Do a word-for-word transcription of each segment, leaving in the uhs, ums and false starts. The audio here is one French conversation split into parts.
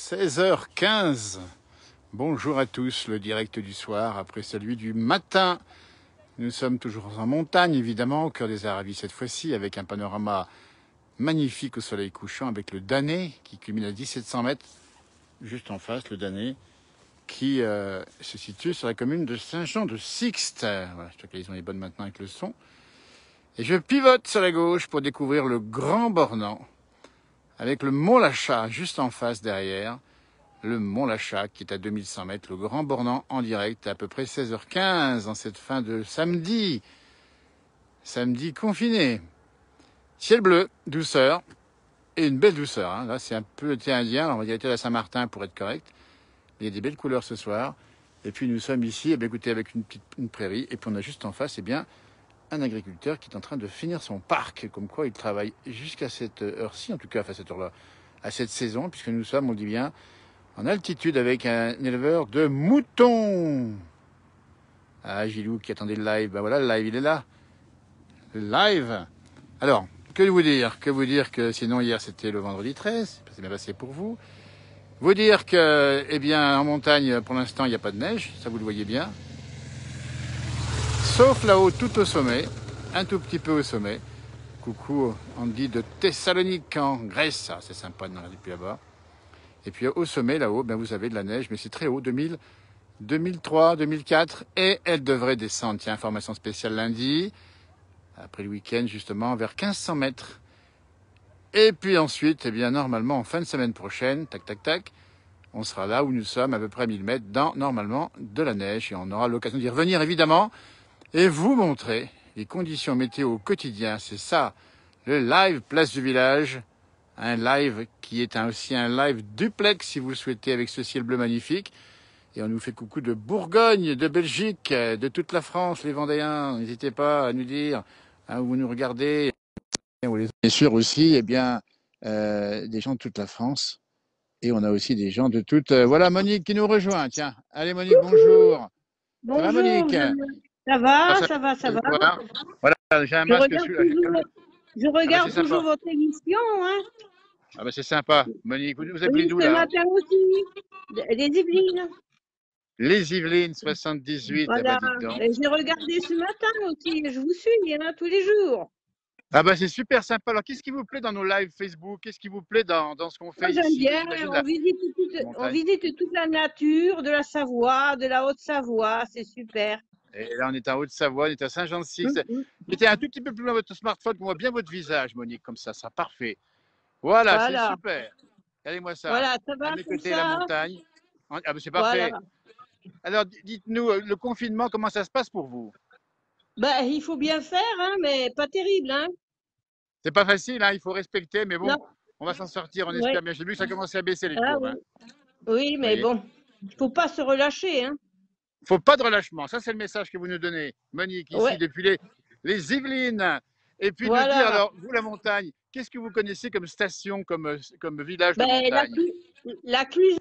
seize heures quinze. Bonjour à tous, le direct du soir après celui du matin. Nous sommes toujours en montagne, évidemment, au cœur des Aravis cette fois-ci, avec un panorama magnifique au soleil couchant, avec le Dané qui culmine à mille sept cents mètres, juste en face, le Dané, qui euh, se situe sur la commune de Saint-Jean-de-Sixte. Voilà, je crois qu'ils ont les bonnes maintenant avec le son. Et je pivote sur la gauche pour découvrir le Grand Bornand, avec le Mont Lachat juste en face derrière, le Mont Lachat qui est à deux mille cent mètres, le Grand Bornand en direct à, à peu près seize heures quinze en cette fin de samedi, samedi confiné. Ciel bleu, douceur, et une belle douceur. Hein. Là, c'est un peu été indien, alors on va dire été à Saint-Martin pour être correct. Il y a des belles couleurs ce soir. Et puis nous sommes ici, eh bien, écoutez, avec une petite une prairie, et puis on a juste en face, eh bien, un agriculteur qui est en train de finir son parc, comme quoi il travaille jusqu'à cette heure-ci, en tout cas à cette heure-là, à cette saison, puisque nous sommes, on dit bien, en altitude avec un éleveur de moutons. Ah, Gilou qui attendait le live, ben voilà, le live, il est là. Le live. Alors, que vous dire Que vous dire que sinon hier c'était le vendredi treize, c'est bien passé pour vous. Vous dire que, eh bien, en montagne, pour l'instant, il n'y a pas de neige, ça vous le voyez bien. Sauf là-haut, tout au sommet, un tout petit peu au sommet. Coucou Andy de Thessalonique en Grèce, ça c'est sympa de nous regarder depuis là-bas. Et puis au sommet là-haut, ben vous avez de la neige, mais c'est très haut, deux mille, deux mille trois, deux mille quatre, et elle devrait descendre. Tiens, information spéciale lundi, après le week-end justement, vers mille cinq cents mètres. Et puis ensuite, eh bien normalement en fin de semaine prochaine, tac tac tac, on sera là où nous sommes, à peu près à mille mètres, dans normalement de la neige, et on aura l'occasion d'y revenir évidemment. Et vous montrer les conditions météo au quotidien. C'est ça, le live Place du Village. Un live qui est un, aussi un live duplex, si vous le souhaitez, avec ce ciel bleu magnifique. Et on nous fait coucou de Bourgogne, de Belgique, de toute la France, les Vendéens. N'hésitez pas à nous dire hein, où vous nous regardez. Bien sûr aussi, eh bien, euh, des gens de toute la France. Et on a aussi des gens de toute... Euh, voilà Monique qui nous rejoint. Tiens, allez Monique, bonjour. Ça va Bonjour, Monique? ça va, Ça ça va, ça va. Voilà, j'ai un Je masque regarde sur. toujours, je Ah bah regarde c'est sympa. toujours votre émission, hein. Ah bah c'est sympa. Monique, vous vous appelez Oui, d'où ce là? matin aussi, des Yvelines. Les Yvelines, soixante-dix-huit. Ah bah Voilà, dites donc. et j'ai regardé ce matin aussi, je vous suis, hein, tous les jours. Ah bah c'est super sympa. Alors qu'est-ce qui vous plaît dans nos lives Facebook? Qu'est-ce qui vous plaît dans, dans ce qu'on Moi, fait j'aime ici? bien, J'imagine on la, visite, toute, la on montagne. visite toute la nature de la Savoie, de la Haute-Savoie, c'est super. Et là on est en Haute-Savoie, on est à Hum, Saint-Jean-de-Six. hum. Mettez un tout petit peu plus loin votre smartphone, qu'on voit bien votre visage, Monique, comme ça, ça sera parfait. Voilà, c'est Voilà, super. Regardez-moi ça. voilà, ça À va mes comme côtés, la ça, montagne. Ah bah c'est voilà. parfait. Alors dites-nous, euh, le confinement, comment ça se passe pour vous? Ben, il faut bien faire, hein, mais pas terrible, hein. C'est pas facile, hein, il faut respecter, mais bon, Non, on va s'en sortir, on oui, espère bien. J'ai vu que ça commençait à baisser les ah courbes. oui. Hein, Oui, mais voyez. bon, il faut pas se relâcher, hein. Faut pas de relâchement. Ça, c'est le message que vous nous donnez, Monique, ici, Ouais, depuis les, les Yvelines. Et puis nous dire, voilà. alors, vous, la montagne, qu'est-ce que vous connaissez comme station, comme, comme village de Ben, la, montagne? clu- la Cluse,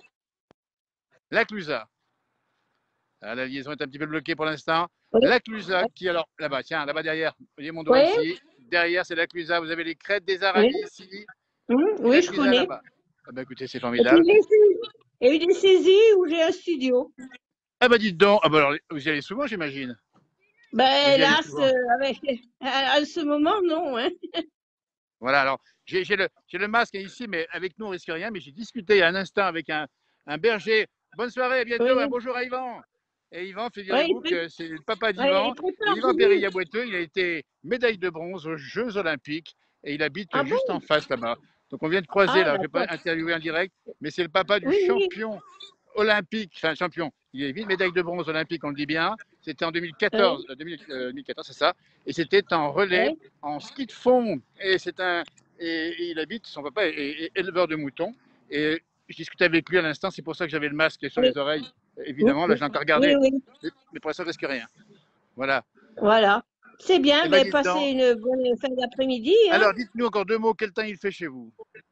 La Clusaz. Ah, la liaison est un petit peu bloquée pour l'instant. oui, La Clusaz, qui alors, là-bas, tiens, là-bas derrière, vous voyez mon doigt oui, ici. Derrière, c'est la Clusaz. Vous avez les crêtes des oui, Aravis ici. hum, Et oui, la je Clusaz connais. là-bas. Ah ben, écoutez, c'est Et puis, formidable. j'ai sais- et une saisie où j'ai un studio. Ah bah dites donc, ah bah alors, vous y allez souvent, j'imagine. Ben, Vous y allez hélas, souvent. euh, avec, à, à ce moment, non, hein. Voilà, alors j'ai j'ai le, j'ai le masque ici, mais avec nous on risque rien. Mais j'ai discuté il y a un instant avec un, un berger. Bonne soirée, à bientôt. Un Oui, bonjour à Yvan. Et Yvan, oui, il figurez-vous pré- que c'est le papa ouais, il d'Yvan. Et prépare, j'ai Yvan vu. Perilla-Boiteux, il a été médaille de bronze aux Jeux Olympiques et il habite Ah juste bon? en face là-bas. Donc on vient de croiser Ah, là. Je ne vais pas d'accord. interviewer en direct, mais c'est le papa du Oui, oui, champion olympique, enfin champion. Il a une médaille de bronze olympique, on le dit bien. C'était en deux mille quatorze, oui, euh, deux mille, euh, deux mille quatorze, c'est ça. Et c'était en relais, oui, en ski de fond. Et c'est un, et, et il habite, son papa est, est éleveur de moutons. Et je discutais avec lui à l'instant, c'est pour ça que j'avais le masque sur oui, les oreilles. oui, Évidemment, là, oui, j'ai encore oui, regardé. oui, Mais pour l'instant, je risque rien. Voilà. voilà. C'est bien, Et ben, ben, dites passez donc. une bonne fin d'après-midi, hein. Alors, dites-nous encore deux mots. Quel temps il fait chez vous?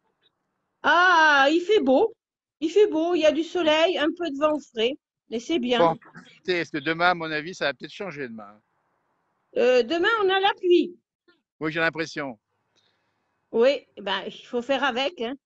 Ah, il fait beau. Il fait beau, il y a du soleil, un peu de vent frais, mais c'est bien. Bon, est-ce que demain, à mon avis, ça va peut-être changer demain? Euh, demain, on a la pluie. Oui, j'ai l'impression. Oui, ben, il faut faire avec, hein.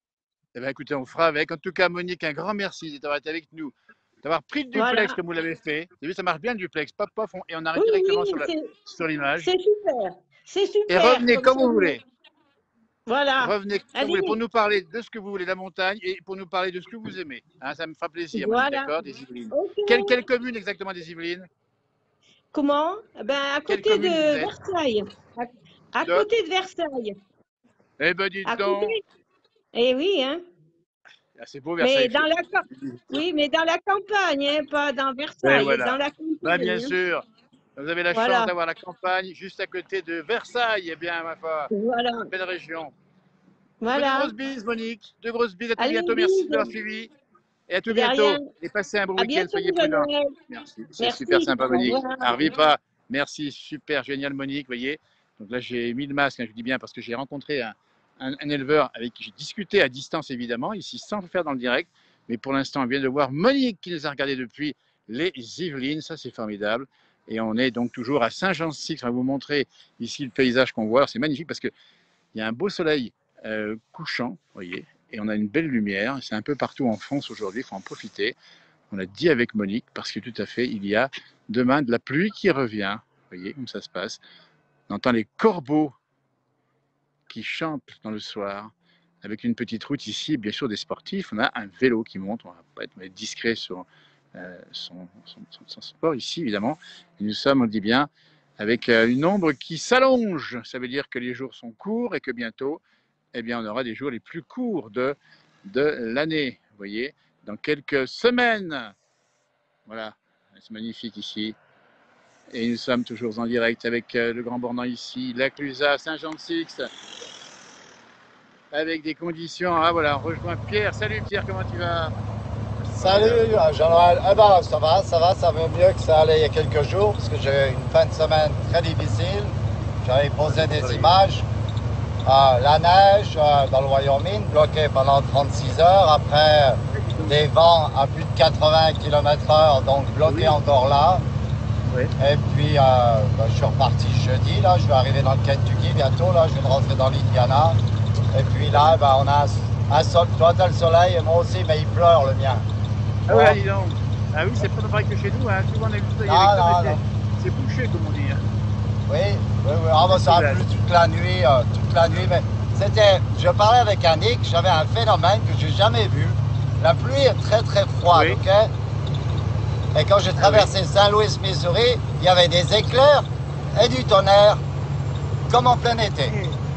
Eh bien, écoutez, on fera avec. En tout cas, Monique, un grand merci d'avoir été avec nous, d'avoir pris le duplex Voilà. comme vous l'avez fait. Vous avez vu, ça marche bien le duplex. Pop, pop, on- et on arrive Oui, directement sur oui, le- c'est sur l'image. c'est super. C'est Et super. revenez Comme comme ça, vous vous... voulez. Voilà. Revenez comme vous voulez pour Allez, nous parler de ce que vous voulez, la montagne, et pour nous parler de ce que vous aimez. Hein, ça me fera plaisir, Monique, voilà. d'accord, des Yvelines. Ok. Quelle, quelle commune exactement des Yvelines? Comment? Eh ben, à Quelle côté commune vous de êtes? Versailles. À, à De côté de Versailles. Eh ben, dites À côté? donc. Eh oui, hein. Ah, c'est beau, Versailles. Mais dans la cam- oui, mais dans la campagne, hein, pas dans Et Versailles, dans voilà. la Bah, bien campagne, hein. sûr. Vous avez la chance Voilà. d'avoir la campagne juste à côté de Versailles. Eh bien, ma foi, Voilà. belle région. Je vous fais de Voilà. grosses bises, Monique. De grosses bises. À tout Allez, bientôt. Merci de bise. l'avoir suivi. Et à tout De rien. bientôt. Et passez un bon À week-end. bientôt, Soyez prudents. Jean-Noël. Merci. C'est super Merci. sympa, Au Monique. revoir. Harvey pas. Merci. Super génial, Monique. Vous voyez. Donc là, j'ai mis le masque. Hein, je vous dis bien parce que j'ai rencontré un, un, un éleveur avec qui j'ai discuté à distance, évidemment, ici sans le faire dans le direct. Mais pour l'instant, on vient de voir Monique qui nous a regardé depuis les Yvelines. Ça, c'est formidable. Et on est donc toujours à Saint-Jean-de-Six. On va vous montrer ici le paysage qu'on voit. C'est magnifique parce qu'il y a un beau soleil euh, couchant, vous voyez, et on a une belle lumière. C'est un peu partout en France aujourd'hui, il faut en profiter. On a dit avec Monique, parce que tout à fait, il y a demain de la pluie qui revient. Vous voyez comme ça se passe. On entend les corbeaux qui chantent dans le soir, avec une petite route ici, bien sûr des sportifs. On a un vélo qui monte, on va pas être, on va être discret sur euh, son, son, son, son sport ici, évidemment. Et nous sommes, on le dit bien, avec euh, une ombre qui s'allonge. Ça veut dire que les jours sont courts et que bientôt, eh bien, on aura des jours les plus courts de, de l'année. Vous voyez, dans quelques semaines. Voilà, c'est magnifique ici. Et nous sommes toujours en direct avec euh, le Grand Bornand ici, la Clusaz, Saint-Jean-de-Six, avec des conditions. Ah voilà, on rejoint Pierre. Salut Pierre, comment tu vas? Salut Jean-Noël. Eh ben, ça va, ça va, ça va mieux que ça allait il y a quelques jours parce que j'ai eu une fin de semaine très difficile. J'avais posé des images. Euh, la neige euh, dans le Wyoming, bloquée pendant trente-six heures. Après, des vents à plus de quatre-vingts kilomètres heure, donc bloqué Oui. encore là. Oui. Et puis, euh, ben, je suis reparti jeudi. Là, je vais arriver dans le Kentucky bientôt. Là, je vais rentrer dans l'Indiana. Et puis là, ben, on a un, un sol. Toi, tu as le soleil et moi aussi, mais il pleure le mien. Ah ouais, dis donc. Ah oui, c'est pas pareil que chez nous. Hein. Souvent, on a vu ça. Non, non, non. C'est bouché, comme on dit. Hein. Oui, oui, oui. Ah, ben, ça a plu toute la nuit, euh, toute la nuit. Mais c'était, je parlais avec Annick, j'avais un phénomène que j'ai jamais vu. La pluie est très très froide, Oui. ok? Et quand j'ai traversé Saint-Louis, Missouri, il y avait des éclairs et du tonnerre, comme en plein été.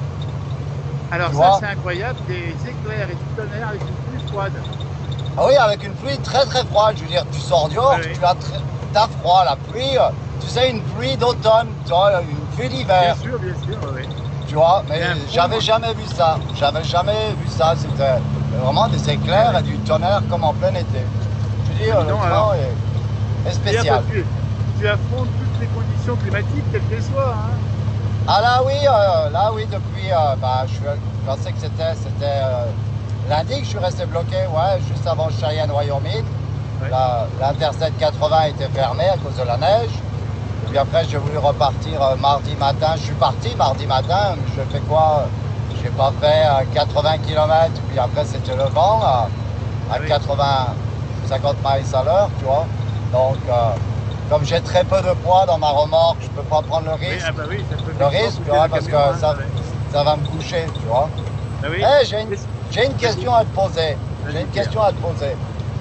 Alors Tu ça, vois? c'est incroyable, des éclairs et du tonnerre avec une pluie froide. Ah oui, avec une pluie très très froide. Je veux dire, tu sors dehors, Oui, oui. tu as, très- t'as froid. La pluie, euh, tu sais, une pluie d'automne, tu vois, une pluie d'hiver. Bien sûr, bien sûr, oui. Tu vois, mais Bien, j'avais bon. jamais vu ça. J'avais jamais vu ça. C'était vraiment des éclairs et du tonnerre comme en plein été. Je dis, euh, Dis le donc, temps alors. est, est Et spécial. après, tu, tu affrontes toutes les conditions climatiques, quelles qu'elles soient. Hein. Ah là oui, euh, là oui, depuis, euh, bah, je, suis- je pensais que c'était c'était euh, lundi que je suis resté bloqué, ouais, juste avant Cheyenne, Wyoming. Ouais. La- L'interstate quatre-vingts était fermée à cause de la neige. Puis après, j'ai voulu repartir euh, mardi matin. Je suis parti mardi matin. Je fais quoi? J'ai pas fait euh, quatre-vingts kilomètres. Puis après, c'était le vent à, à Oui. quatre-vingts, cinquante miles à l'heure, tu vois. Donc, euh, comme j'ai très peu de poids dans ma remorque, je peux pas prendre le Oui, risque. ah bah oui, ça peut Le effectivement risque, pousser tu vois, le parce que camion, hein, ça, ouais. ça va me coucher, tu vois. Ah oui. Eh, j'ai une, j'ai une question à te poser. J'ai Vas-y, une Pierre. question à te poser.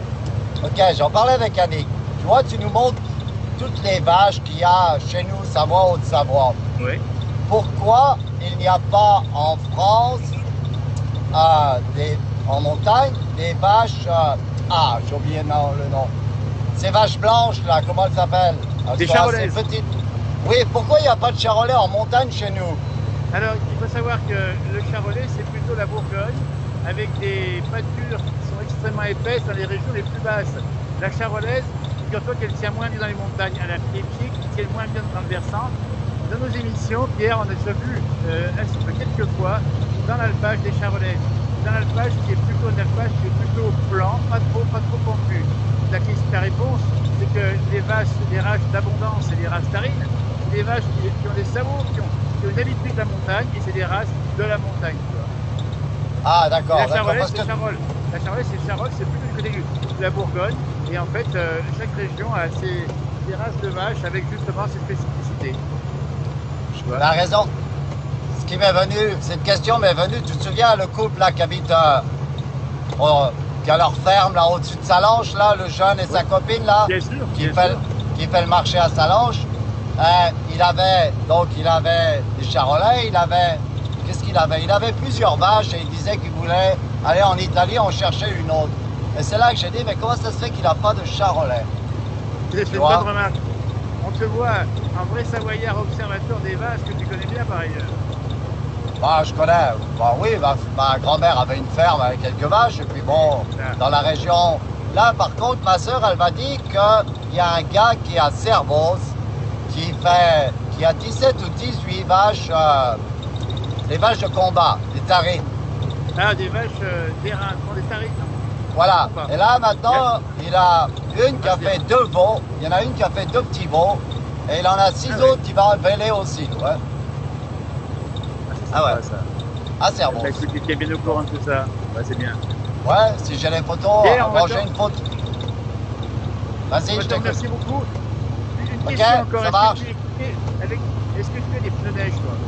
Ok, j'en parlais avec Annick. Tu vois, tu nous montres toutes les vaches qu'il y a chez nous, Savoie, Haute-Savoie. Oui. Pourquoi il n'y a pas en France, euh, des, en montagne, des vaches... euh, ah, j'ai oublié le nom, le nom. Ces vaches blanches, là, comment elles s'appellent? Elles Des sont assez charolaises. petites. Oui, pourquoi il n'y a pas de charolais en montagne chez nous? Alors, il faut savoir que le charolais, c'est plutôt la Bourgogne, avec des pâtures qui sont extrêmement épaisses dans les régions les plus basses. La charolaise, figure-toi qu'elle tient moins bien dans les montagnes, elle a un pied pied qui tient moins bien dans le versant. Dans nos émissions, Pierre, on a déjà vu euh, un petit peu quelques fois dans l'alpage des charolaises. Dans l'alpage qui est plutôt un alpage qui est plutôt blanc, pas trop, pas trop pompu. La, la réponse, c'est que les vaches, les races d'abondance et les races tarines, c'est des vaches qui, qui ont des sabots, qui ont, qui ont une habitude de la montagne, et c'est des races de la montagne. Tu vois. Ah, Et d'accord, la d'accord. Charolais, Parce c'est que, Charolles. La Charolais, c'est Charolles, c'est plus du côté du- de la Bourgogne. Et en fait, euh, chaque région a ses, ses races de vaches avec justement ses spécificités. Tu vois? t'as raison. Ce qui m'est venu, cette question m'est venue, tu te souviens, le couple là qui habite, euh, au- qui a leur ferme là au-dessus de Salanches, là, le jeune et Oui, sa copine là, bien sûr, qui bien fait, sûr. qui fait le marché à Salanches. Euh, il avait, donc il avait des charolais, il avait, qu'est-ce qu'il avait? Il avait plusieurs vaches et il disait qu'il voulait aller en Italie en chercher une autre. Et c'est là que j'ai dit, mais comment ça se fait qu'il n'a pas de charolais? C'est Tu une vois? bonne remarque. On te voit en vrai savoyard observateur des vaches que tu connais bien par ailleurs. Bah, je connais. Bah oui, ma, ma grand-mère avait une ferme avec quelques vaches. Et puis bon, Ah, dans la région. Là, par contre, ma soeur, elle m'a dit qu'il y a un gars qui est à Servoz, qui fait, qui a dix-sept ou dix-huit vaches, euh, les vaches de combat, des tarines. Ah, des vaches euh, d'airain, non, des tarines, non, Voilà. pas. Et là, Il y a- maintenant, il a une qui Ah, a c'est bien. fait deux veaux. Il y en a une qui a fait deux petits veaux. Et il en a six Ah oui. autres qui va enlever aussi. Ouais. Ah, c'est Ah sympa ouais, ça. à Bah, Servoz. écoute, tu es bien au courant de tout ça. Bah, c'est bien. Ouais, si j'ai les photos, Pierre, on va bon, te, j'ai une photo. on Vas-y, va je te t'écoute. remercier beaucoup. Une Ok, question encore. ça Est-ce que marche. tu es équipé avec. Est-ce que tu as des pneus neige, toi?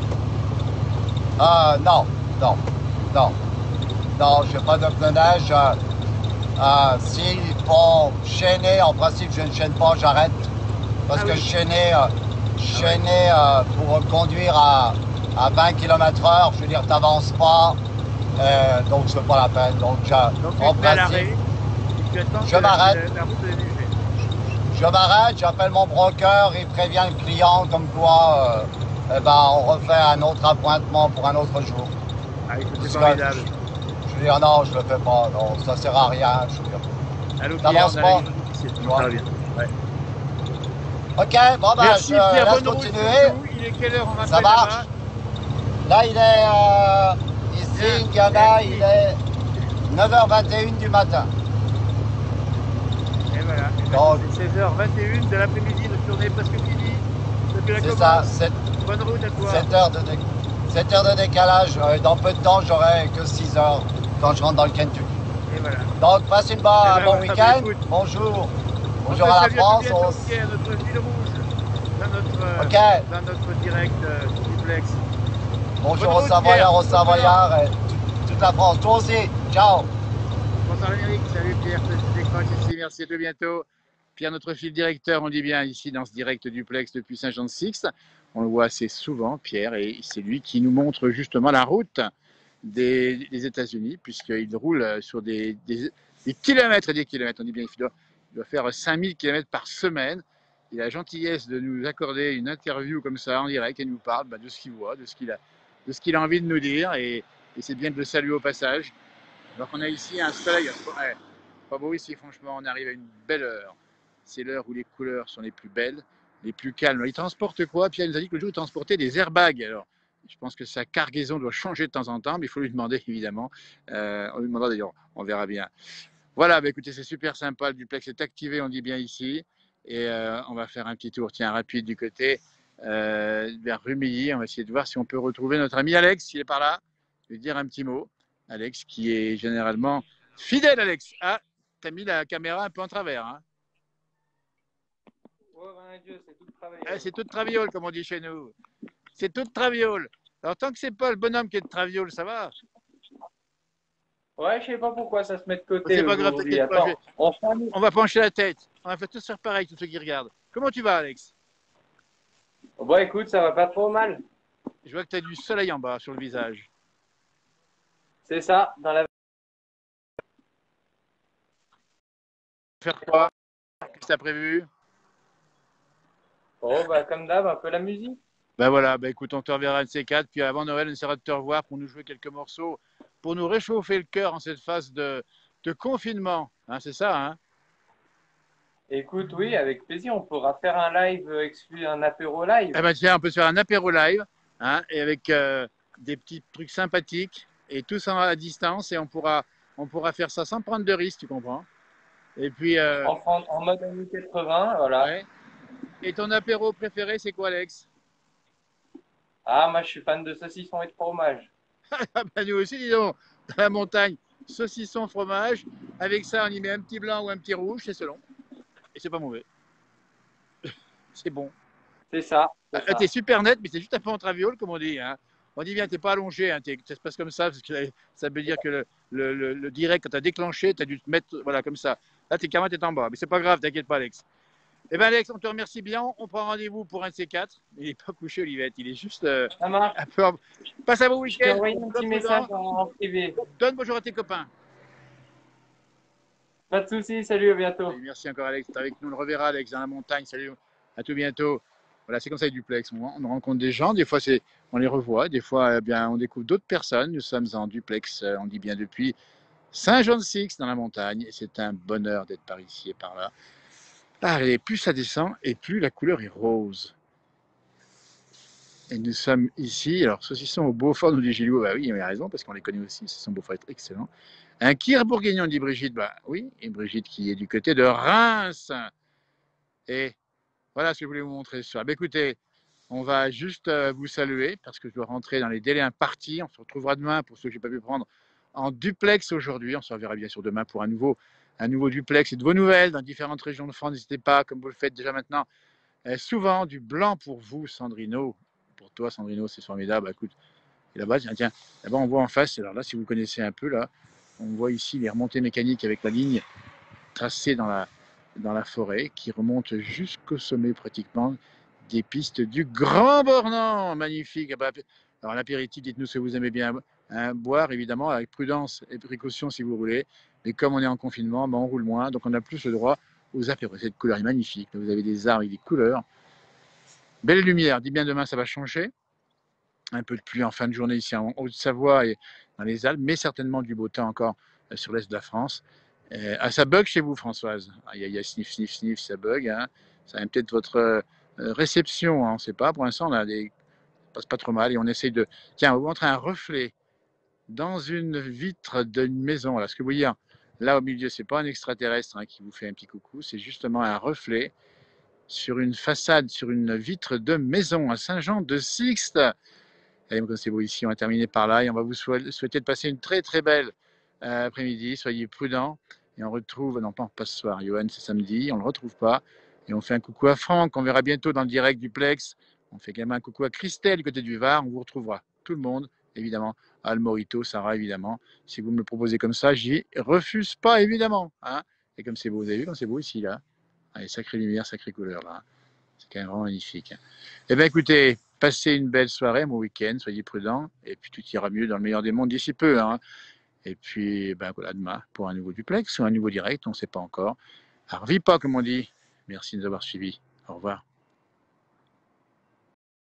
Euh, non, non, non, non, j'ai pas de pneu neige. Euh, euh, S'ils font chaîner, en principe, je ne chaîne pas, j'arrête. Parce Ah que oui. chaîner, euh, Ah ouais. chaîner euh, pour conduire à, à vingt kilomètres heure, je veux dire, t'avances pas. Euh, donc, c'est pas la peine. Donc, je- Donc tu en te mets à principe, l'arrêt et tu attends je que la, que m'arrête. la- la route est neigée. Je m'arrête, j'appelle mon broker, il prévient le client comme quoi, euh, eh ben, on refait un autre appointement pour un autre jour. Ah, écoute, c'est Parce que formidable. je, je veux dire, non, je le fais pas, non, ça sert à rien. Je veux dire, Allô Pierre, t'avances on pas, arrive difficile. tu Donc ça vois. va bien. Ouais. Ok, bon ben, Merci je Pierre, laisse bonne route continuer. surtout. Il est quelle heure on Ça appelle marche. là-bas? Là, il est euh, Bien, ici, Ghana, il merci. est neuf heures vingt et une du matin. Et voilà. Et ben, Donc, c'est seize heures vingt et une de l'après-midi, notre journée est presque finie. Toi, tu la c'est ça, commences. Bonne route à toi. sept heures de, dé- sept heures de décalage. Euh, Dans peu de temps, j'aurai que six heures quand je rentre dans le Kentucky. Et voilà. Donc, passe une bonne, Et un ben bon voilà, bah, week-end. écoute, Bonjour. on te Bonjour à la salue à tout France. bientôt On- Pierre, notre fil rouge dans notre, euh, Ok. dans notre direct euh, duplex. Bonne Bonjour aux route Pierre, Savoyards, aux bonne chance. Savoyards et toute toute la France. Toi aussi. Ciao. Bonsoir l'Amérique, salut Pierre, je décroche ici, merci, à tout bientôt. Pierre, notre fil directeur, on dit bien ici dans ce direct duplex depuis Saint-Jean-de-Sixte. On le voit assez souvent, Pierre, et c'est lui qui nous montre justement la route des, des États-Unis, puisqu'il roule sur des, des, des kilomètres et des kilomètres. On dit bien qu'il doit, il doit faire cinq mille kilomètres par semaine. Il a la gentillesse de nous accorder une interview comme ça en direct et nous parle bah, de ce qu'il voit, de ce qu'il a, de ce qu'il a envie de nous dire, et, et c'est bien de le saluer au passage. Alors qu'on a ici un soleil, ouais, pas beau ici, franchement, on arrive à une belle heure. C'est l'heure où les couleurs sont les plus belles, les plus calmes. Il transporte quoi? Pierre nous a dit que le jour, il transportait des airbags. Alors, je pense que sa cargaison doit changer de temps en temps, mais il faut lui demander, évidemment. Euh, on lui demandera d'ailleurs, on verra bien. Voilà, bah, écoutez, c'est super sympa. Le duplex est activé, on dit bien ici. Et euh, on va faire un petit tour, tiens, rapide du côté euh, vers Rumilly. On va essayer de voir si on peut retrouver notre ami Alex, s'il est par là. Je vais dire un petit mot. Alex, qui est généralement fidèle, Alex. Ah, t'as mis la caméra un peu en travers. Hein. Oh, ben Dieu, c'est tout travail. Ah, c'est tout de traviole, comme on dit chez nous. C'est tout de traviole. Alors, tant que c'est pas le bonhomme qui est de traviole, ça va. Ouais, je sais pas pourquoi ça se met de côté C'est pas grave, aujourd'hui. t'inquiète pas. Attends, je vais- on fait un- On va pencher la tête. On va faire tous faire pareil, tous ceux qui regardent. Comment tu vas, Alex? Bon, écoute, ça va pas trop mal. Je vois que tu as du soleil en bas sur le visage. C'est ça, dans la... Faire quoi? Qu'est-ce que tu as prévu? Oh, bah, comme d'hab, un peu la musique. Ben voilà, ben écoute, on te reverra un de ces quatre. Puis avant Noël, on essaiera de te revoir pour nous jouer quelques morceaux, pour nous réchauffer le cœur en cette phase de, de confinement. Hein, c'est ça, hein? Écoute, oui, avec plaisir, on pourra faire un live euh, exclu, un apéro live. Eh ben tiens, on peut se faire un apéro live, hein, et avec euh, des petits trucs sympathiques, et tous en- à distance, et on pourra, on pourra faire ça sans prendre de risques, tu comprends? Et puis, euh, En, fran- en mode années quatre-vingts, voilà. ouais. Et ton apéro préféré, c'est quoi, Alex? Ah, moi, je suis fan de saucisson et de fromage. Ah bah nous aussi, dis donc, dans la montagne, saucisson, fromage. Avec ça, on y met un petit blanc ou un petit rouge, c'est selon. Et c'est pas mauvais. C'est bon. C'est ça, Ah, c'est t'es ça. super net, mais c'est juste un peu en traviole, comme on dit. Hein. On dit bien, t'es pas allongé, hein, ça se passe comme ça, parce que ça veut dire que le, le, le, le direct, quand t'as déclenché, t'as dû te mettre, voilà, comme ça. Là, t'es carrément, t'es en bas. Mais c'est pas grave, t'inquiète pas, Alex. Eh bien, Alex, on te remercie bien. On prend rendez-vous pour un de ces quatre. Il n'est pas couché, Olivette. Il est juste euh, Ça marche. un peu. En... Passe un bon Je t'ai week-end. envoyé un Sois petit message prudent. en privé. Donne bonjour à tes copains. Pas de soucis, salut, à bientôt. Et merci encore, Alex. Tu avec nous. On le reverra, Alex, dans la montagne. Salut. À tout bientôt. Voilà, c'est comme ça avec duplex. On, on rencontre des gens. Des fois, c'est, on les revoit. Des fois, eh bien, on découvre d'autres personnes. Nous sommes en duplex, euh, on dit bien depuis Saint-Jean-de-Six, dans la montagne. Et c'est un bonheur d'être par ici et par là. Ah, et plus ça descend, et plus la couleur est rose. Et nous sommes ici, alors saucisson au Beaufort, nous dit Gilou, bah oui, il a raison, parce qu'on les connaît aussi, saucisson Beaufort est excellent. Un kir bourguignon, dit Brigitte, bah oui, et Brigitte qui est du côté de Reims. Et voilà ce que je voulais vous montrer ce soir. Bah, écoutez, on va juste euh, vous saluer, parce que je dois rentrer dans les délais impartis. On se retrouvera demain, pour ceux que je n'ai pas pu prendre, en duplex aujourd'hui. On se reverra bien sûr demain pour un nouveau, un nouveau duplex et de vos nouvelles dans différentes régions de France. N'hésitez pas, comme vous le faites déjà maintenant, euh, souvent du blanc pour vous, Sandrino. Pour toi, Sandrino, c'est formidable. Bah, écoute, et là-bas, tiens, tiens, là-bas, on voit en face, alors là, si vous connaissez un peu, là, on voit ici les remontées mécaniques avec la ligne tracée dans la, dans la forêt qui remonte jusqu'au sommet pratiquement des pistes du Grand Bornand. Magnifique. Alors, l'apéritif, dites-nous ce que vous aimez bien hein, boire, évidemment, avec prudence et précaution si vous roulez. Mais comme on est en confinement, ben, on roule moins, donc on a plus le droit aux apéros. Cette couleur est magnifique. Vous avez des arbres avec des couleurs. Belle lumière. Dis bien demain, ça va changer. Un peu de pluie en fin de journée ici en Haute-Savoie et dans les Alpes, mais certainement du beau temps encore sur l'est de la France. Euh, ah, ça bug chez vous, Françoise. Ah, il y, y a sniff, sniff, sniff, ça bug. Hein. Ça va peut-être votre euh, réception, hein, on ne sait pas. Pour l'instant, on a des... ça passe pas trop mal et on essaye de. Tiens, on va vous montrer un reflet dans une vitre d'une maison. Voilà, ce que vous voyez là au milieu, c'est pas un extraterrestre hein, qui vous fait un petit coucou, c'est justement un reflet sur une façade, sur une vitre de maison à Saint-Jean-de-Sixte. Allez, comme c'est beau ici, on va terminer par là et on va vous souhaiter de passer une très très belle euh, après-midi. Soyez prudents et on retrouve, non pas, pas ce soir, Johan, c'est samedi, on ne le retrouve pas. Et on fait un coucou à Franck, on verra bientôt dans le direct duplex. On fait également un coucou à Christelle du côté du Var, on vous retrouvera tout le monde, évidemment. Almorito, Sarah, évidemment. Si vous me le proposez comme ça, j'y refuse pas, évidemment. Hein et comme c'est beau, vous avez vu comme c'est beau ici, là. Allez, sacrée lumière, sacrée couleur, là. C'est quand même vraiment magnifique. Eh bien, écoutez, passez une belle soirée, mon week-end, soyez prudents, et puis tout ira mieux dans le meilleur des mondes d'ici peu. Hein. Et puis, ben voilà, demain, pour un nouveau duplex ou un nouveau direct, on ne sait pas encore. Alors, vis pas, comme on dit. Merci de nous avoir suivis. Au revoir.